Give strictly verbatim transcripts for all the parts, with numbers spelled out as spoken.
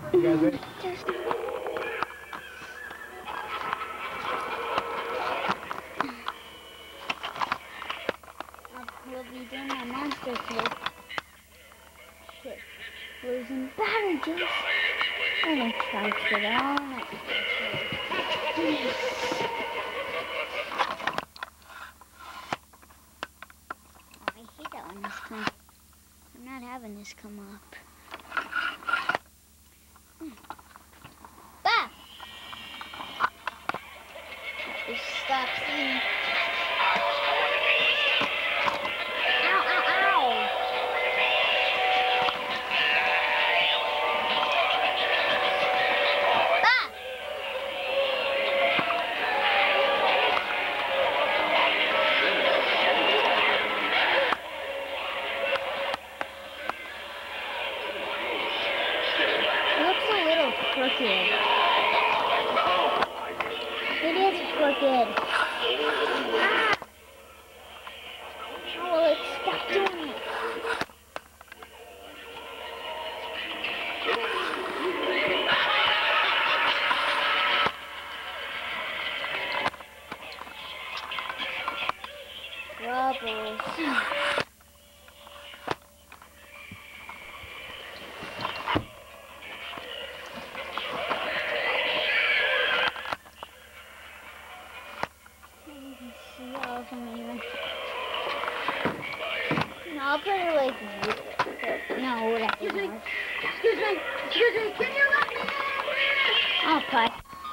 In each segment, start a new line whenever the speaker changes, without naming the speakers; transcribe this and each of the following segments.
You guys ready?
We'll be doing my monster kick. Shit. Losing battery juice. I'm gonna try for that all night. Oh, I hate that when this comes. I'm not having this come up. Hmm. Bah! Just stop seeing. Ow, ow, ow! Bah! It looks a little crooked. It is crooked. Ah! How will it stop doing it? Troubles. See all of them even. No, I'll put it like this. No, whatever.
Excuse me. Excuse me. Excuse me. Can you let me in?
Okay.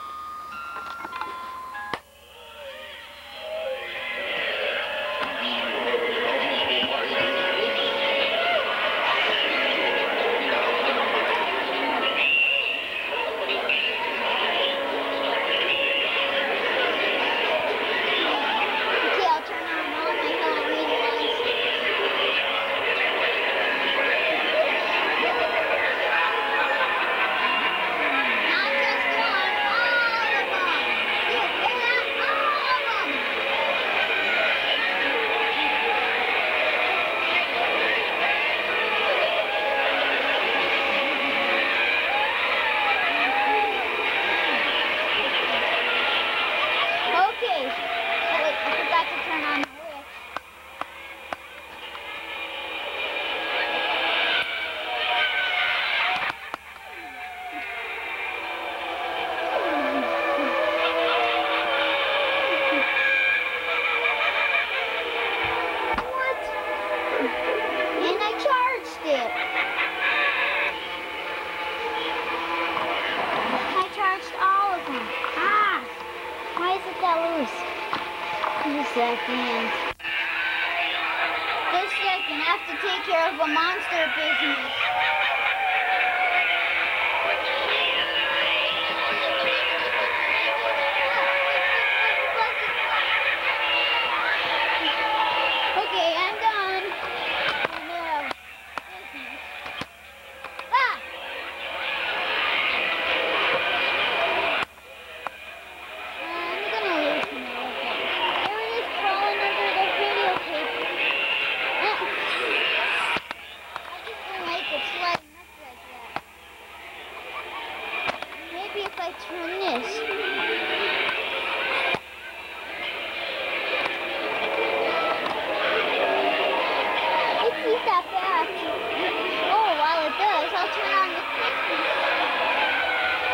Okay, I'll turn on all my Halloween lights. Not just one, all of them. You hear that? All of them. Okay. Oh wait, I forgot to turn on the lights. What? And I charged it. I charged all of them. Ah! Why is it that loose? One second. This second, I have to take care of a monster business. Okay, I'm done. No. Business. Ah! I'm gonna lose some more of them. They were just crawling under the videotape. Ah. I just don't like it sliding up like that. Maybe if I turn this. It sees that back. Oh, while it does, I'll turn on the Christmas.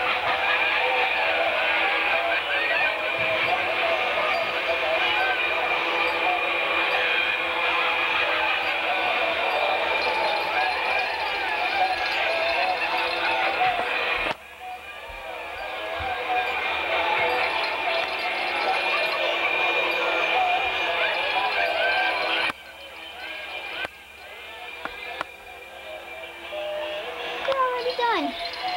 We're already done.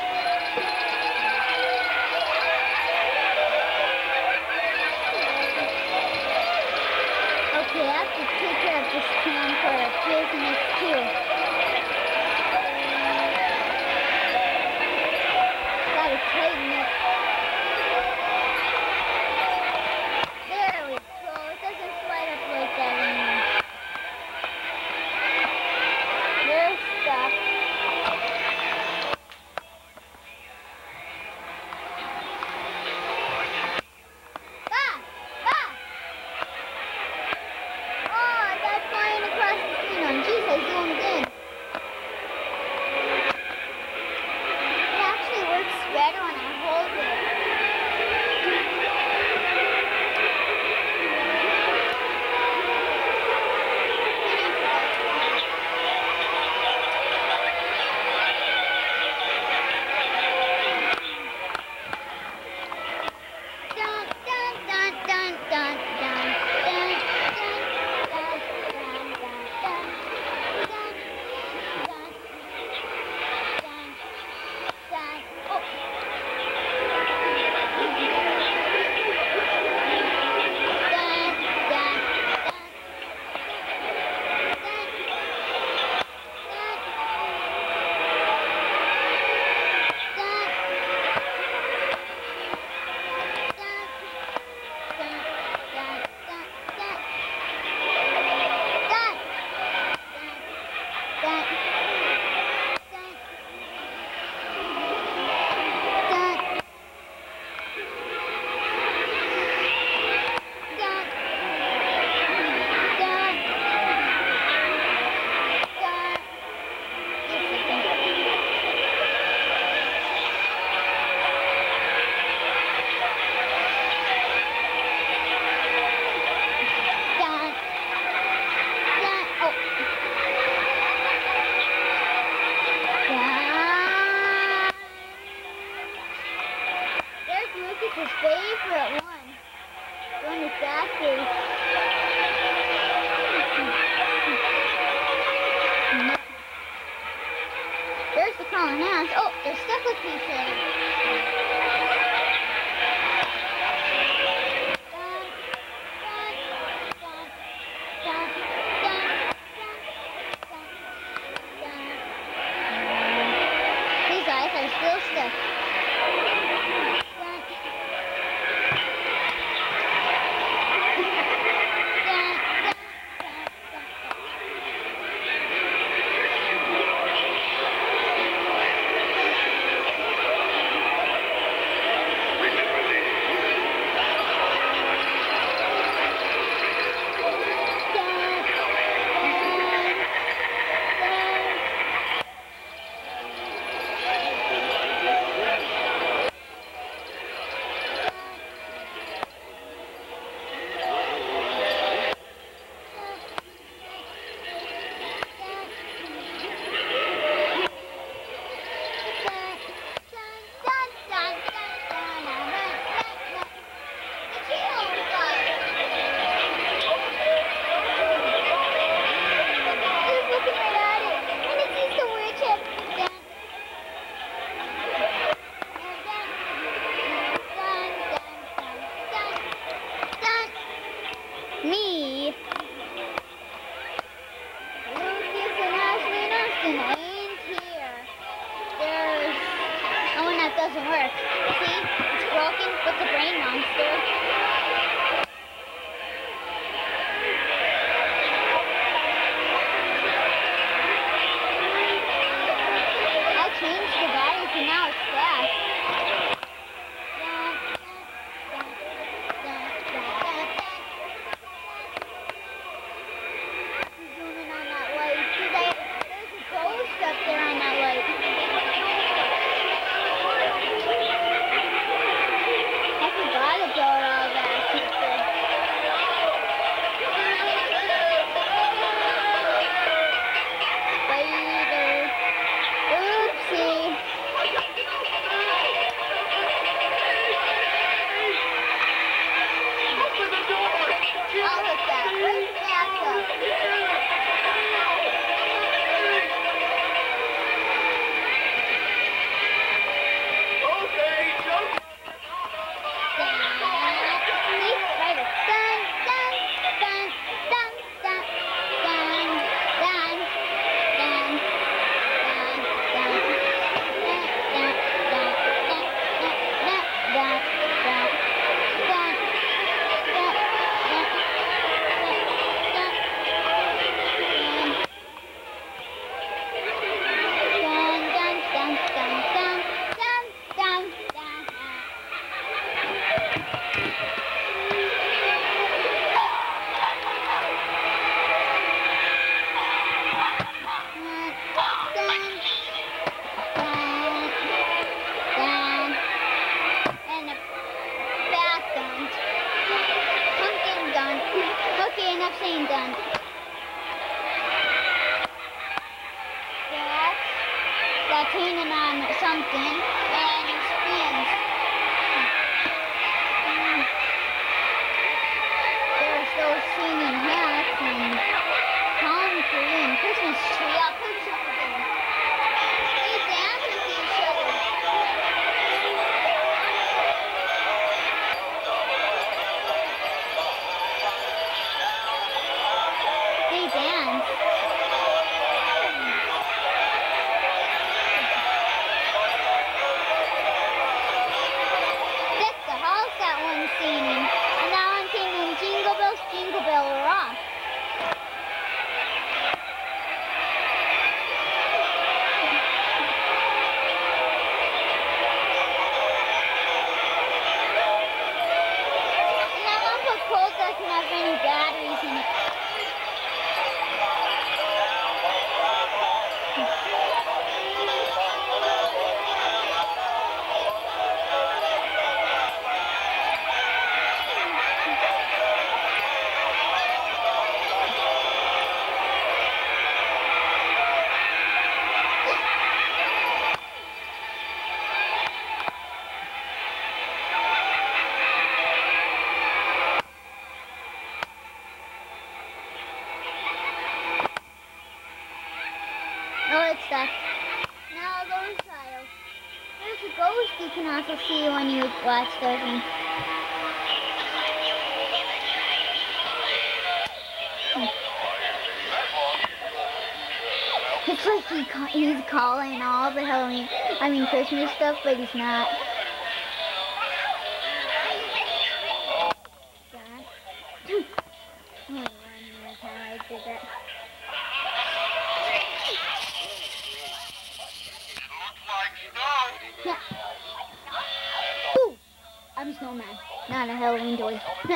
Okay, I have to take care of this can for business too. Gotta tighten it. There we go. It doesn't slide up like that anymore. There's stuff. crawling ants. Oh, they're stuck with each other. Dun, dun, dun, dun, dun, dun, dun. These guys are still stuck. Dun, dun, dun, dun, dun. Me, Lucas and Ashley and Austin ain't here. There's, oh, and that doesn't work. See, it's broken with the brain monster. I changed the battery so now it's fast. Zooming on that light. See, there- there's a ghost up there on that light. I forgot about all that. Spider. Oopsie.
Open the door!
I'll hook that. Where's the backup?
Okay, jump!
See? Spider. Dun, dun, dun, dun, dun, dun, dun, dun, dun, dun, dun, dun, dun, dun, dun, dun, dun, dun, and a back gun. Pumpkin gun. Okay, enough saying done. That's, that's hanging on something, and it spins. Mm. There's those singing hats and palm tree and Christmas tree. I'll put something. They dance with each other. They dance. That's the house that one's singing. And that one's singing Jingle Bells, Jingle Bell Rock. a ghost you can also see when you watch those ones. It's like he ca he's calling all the Halloween, I mean Christmas stuff, but he's not. That. Oh, one more time I did that. Yeah. Ooh, I'm a snowman, not a Halloween toy. Bah.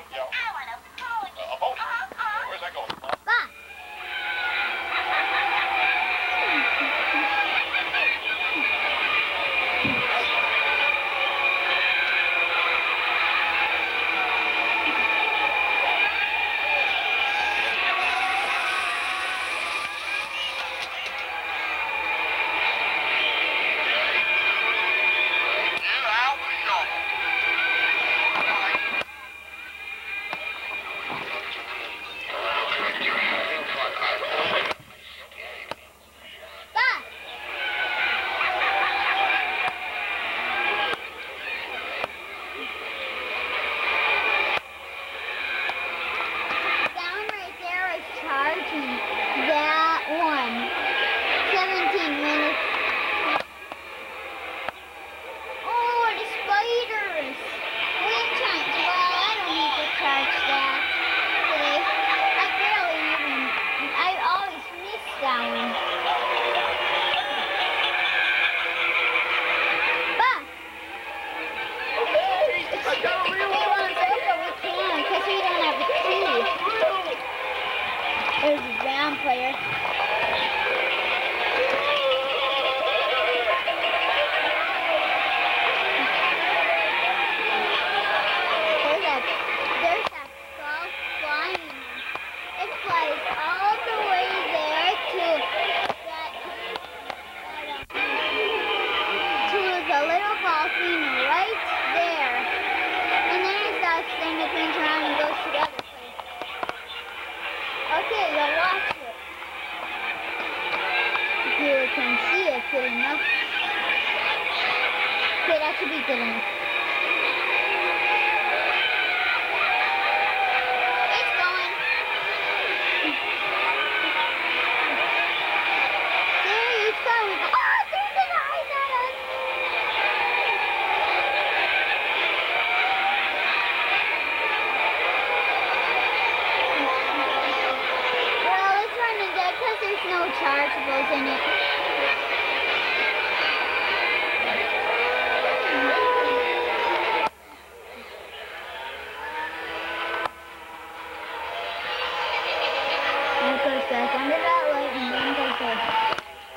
There's a band player. There's a, there's a skull flying. It flies all the way there to that, to the little ball thing right there. And then it stops, then it turns around and goes to the other place. Okay, you'll watch it. You can see it good enough. Okay, that should be good enough. It's going. There it's going. Oh, there's an eyes on us. Because there's no chargeables in it. And it goes back under that light and then goes there.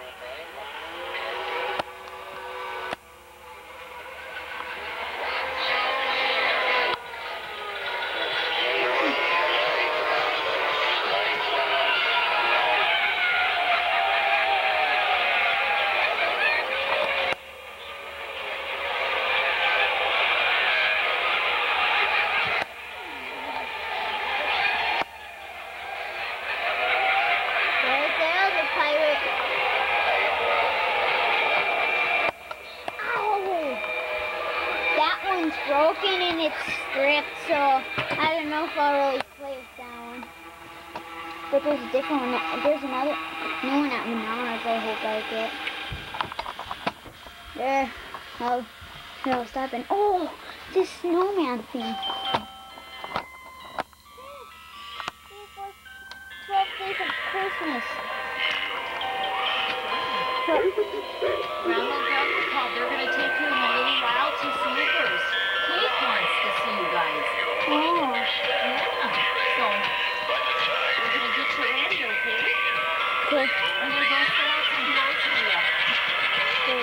Broken and it's stripped, so I don't know if I'll really play with that one. But there's a different one. There's another new one at Menards I hope I get. There. Oh, here I'll stop and oh, this snowman thing. twelve days of Christmas.
Grandma and Grandpa called. They're going to take you in a little while to see yours. Kate wants to see you guys.
Oh.
Yeah. So, we're going to get you ready, okay?
Okay.
And we're going to fill out some clothes for you.
Okay.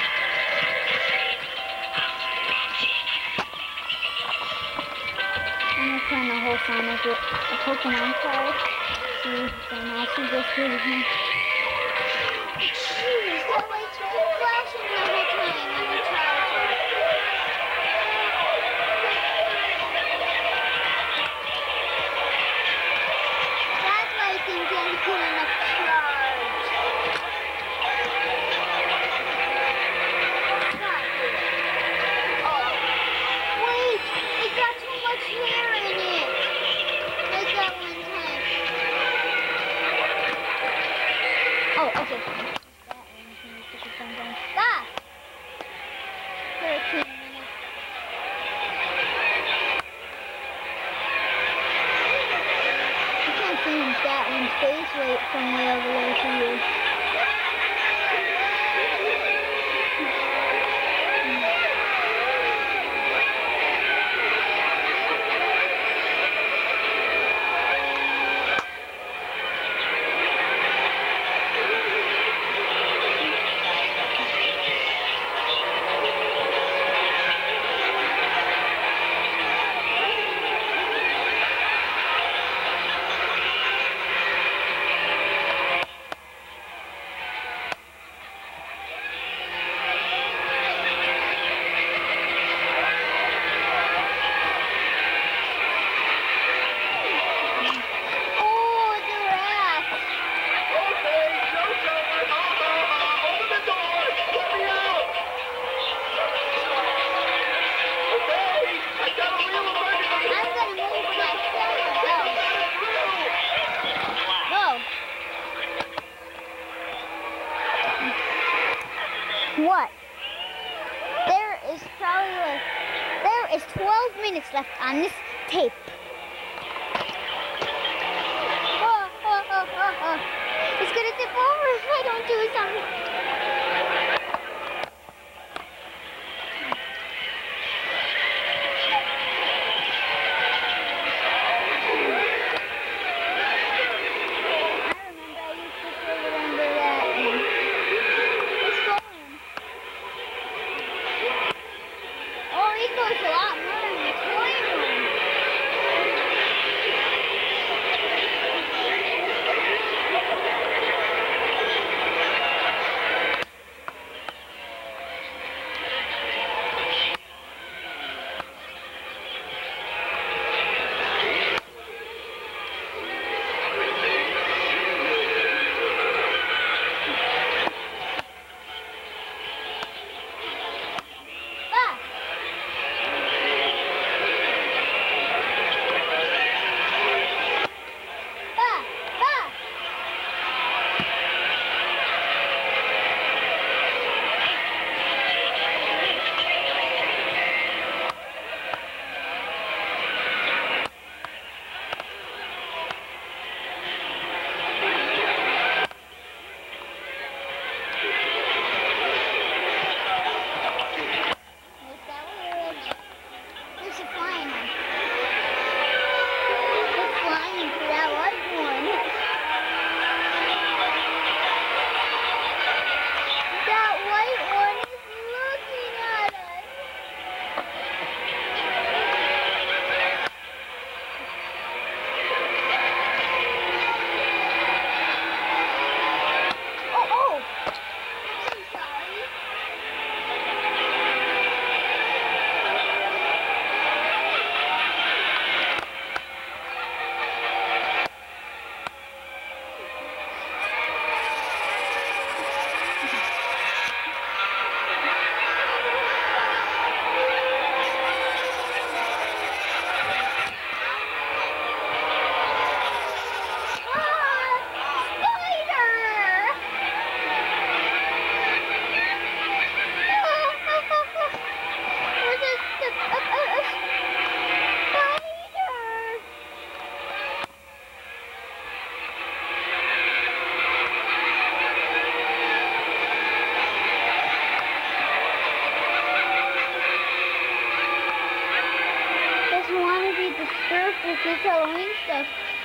I'm going to find the whole Sonic with a Pokemon card. See if I'm actually just through here. Jeez, that light's been flashing the whole time on the charger. That's why I think it's good enough charge. Stop. What? There is probably like, there is twelve minutes left on this tape. Oh, oh, oh, oh, oh. It's gonna tip over if I don't do something. This Halloween stuff.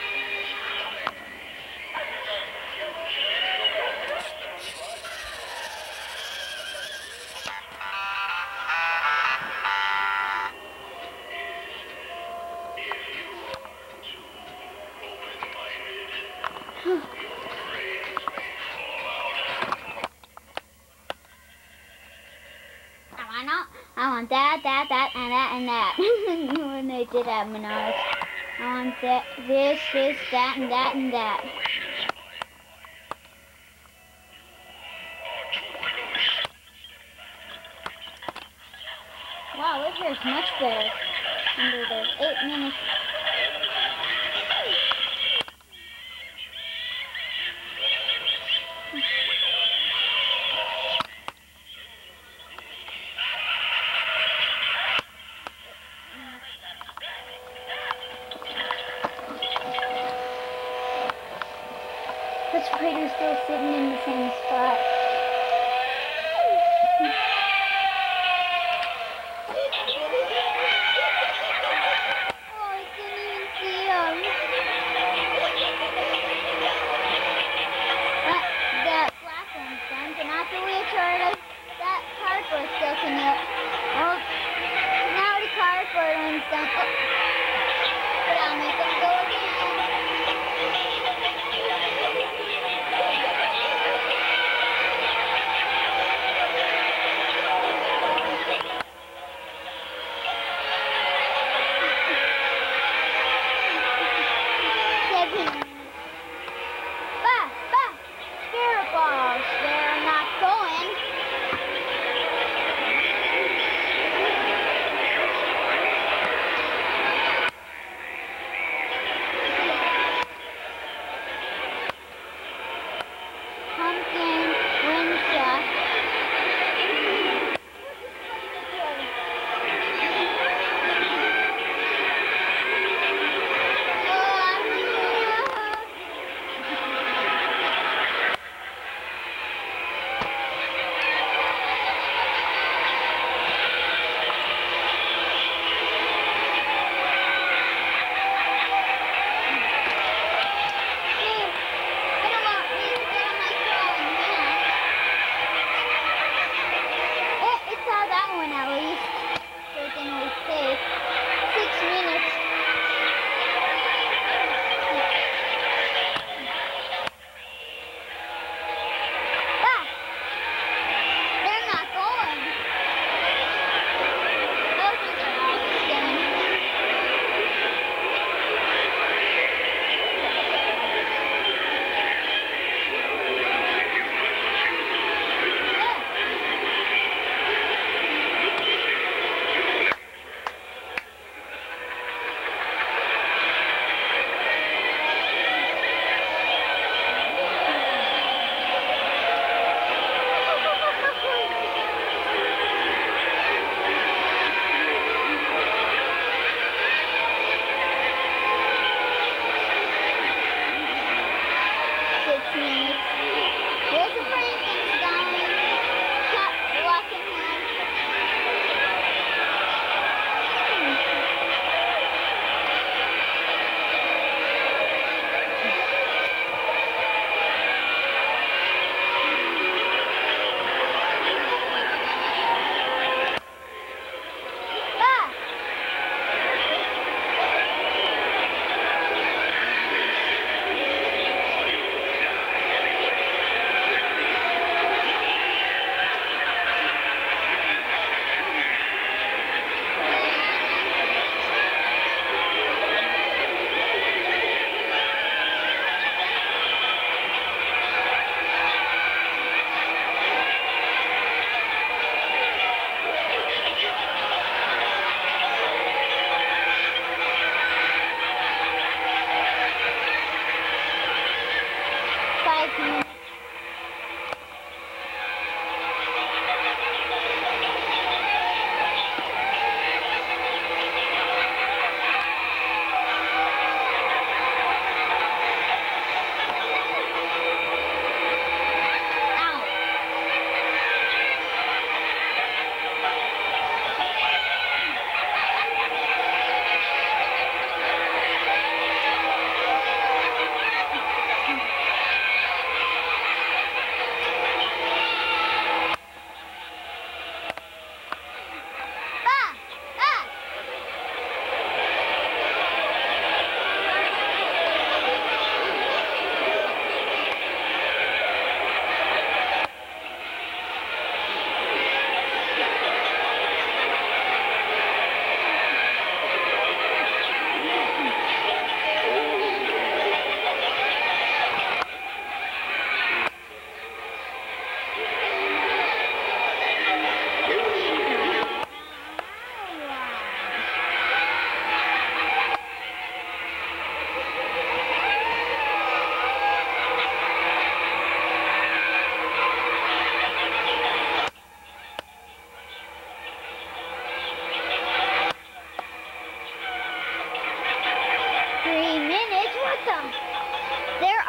I want, I want that, that, that, and that, and that. When they did that, Menards. I want that, this, this, that, and that, and that. Wow, this here is much better. Under the eight minutes. The spider's still sitting in the same spot. Oh,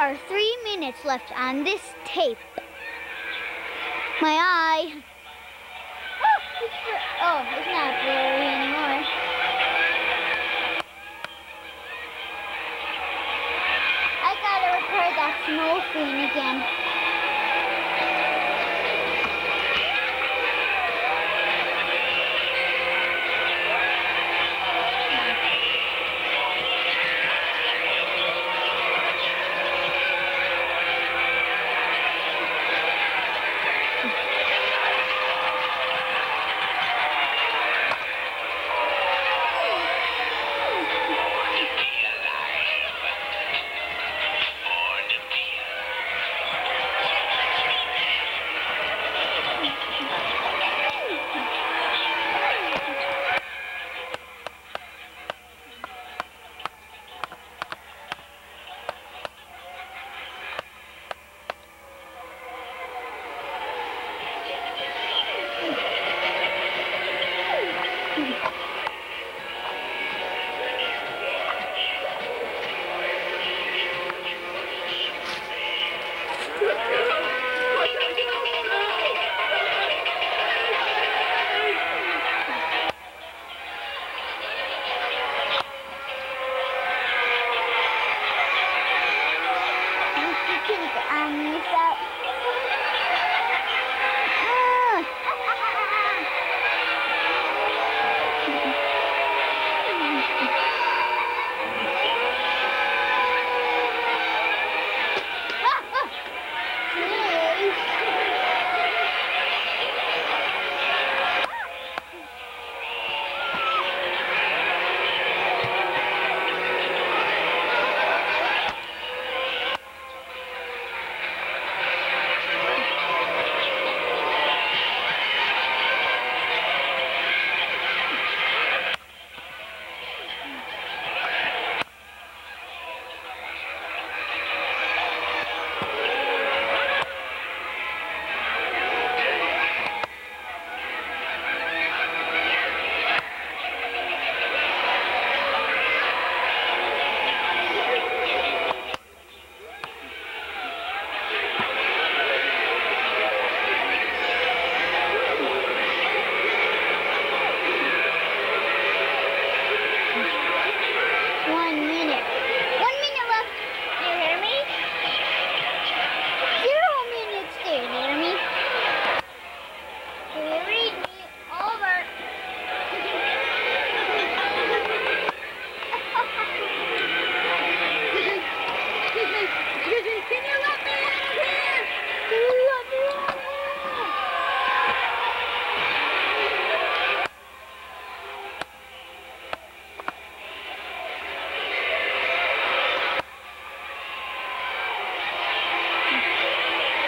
are three minutes left on this tape. My eye. Oh, it's, oh, it's not blurry anymore. I gotta record that snow scene again.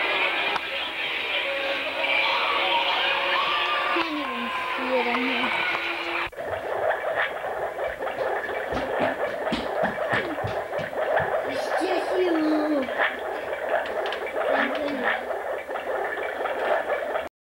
Can't even see it in here.